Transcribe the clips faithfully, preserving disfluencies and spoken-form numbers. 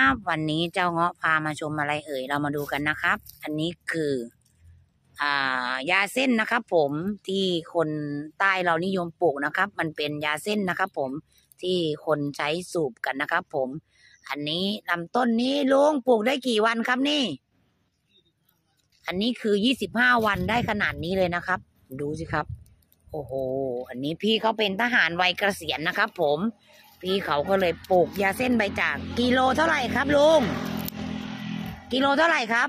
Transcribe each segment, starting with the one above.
บวันนี้เจ้าเงาะพามาชมอะไรเอ่ยเรามาดูกันนะครับ อันนี้คืออ่ายาเส้นนะครับผมที่คนใต้เรานิยมปลูกนะครับ มันเป็นยาเส้นนะครับผมที่คนใช้สูบกันนะครับผมอันนี้ลำต้นนี้ลุงปลูกได้กี่วันครับนี่อันนี้คือยี่สิบห้าวันได้ขนาดนี้เลยนะครับดูสิครับโอ้โหอันนี้พี่เขาเป็นทหารวัยเกษียณนะครับผมพี่เขาก็เลยปลูกยาเส้นใบจากกิโลเท่าไหร่ครับลุงกิโลเท่าไหร่ครับ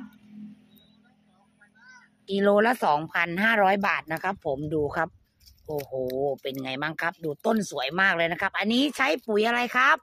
กิโลละสองพันห้าร้อยบาทนะครับผมดูครับโอ้โหเป็นไงบ้างครับดูต้นสวยมากเลยนะครับอันนี้ใช้ปุ๋ยอะไรครับ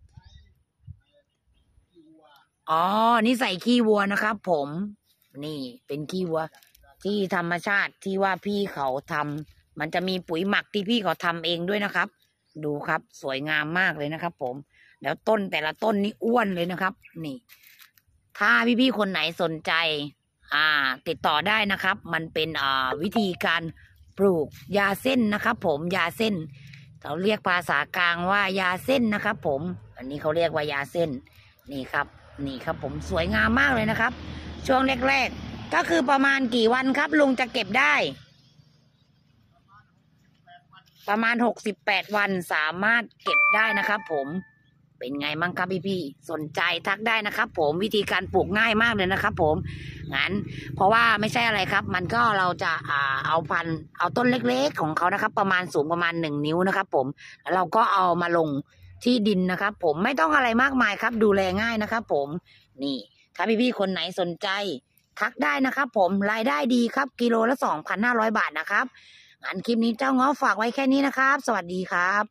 อ๋อนี่ใส่ขี้วัวนะครับผมนี่เป็นขี้วัวที่ธรรมชาติที่ว่าพี่เขาทำมันจะมีปุ๋ยหมักที่พี่เขาทำเองด้วยนะครับดูครับสวยงามมากเลยนะครับผมแล้วต้นแต่ละต้นนี่อ้วนเลยนะครับนี่ถ้าพี่ๆคนไหนสนใจอ่าติดต่อได้นะครับมันเป็นอ่าวิธีการปลูกยาเส้นนะครับผมยาเส้นเราเรียกภาษากลางว่ายาเส้นนะครับผมอันนี้เขาเรียกว่ายาเส้นนี่ครับนี่ครับผมสวยงามมากเลยนะครับช่วงแรกๆก็คือประมาณกี่วันครับลุงจะเก็บได้ประมาณหกสิบแปดวันสามารถเก็บได้นะครับผมเป็นไงมั่งครับพี่ๆสนใจทักได้นะครับผมวิธีการปลูกง่ายมากเลยนะครับผมงั้นเพราะว่าไม่ใช่อะไรครับมันก็เราจะอ่าเอาพันเอาต้นเล็กๆของเขานะครับประมาณสูงประมาณหนึ่งนิ้วนะครับผมแล้วเราก็เอามาลงที่ดินนะครับผมไม่ต้องอะไรมากมายครับดูแลง่ายนะครับผมนี่ถ้าพี่ๆคนไหนสนใจทักได้นะครับผมรายได้ดีครับกิโลละสองพันห้าร้อยบาทนะครับงั้นคลิปนี้เจ้าง้อฝากไว้แค่นี้นะครับสวัสดีครับ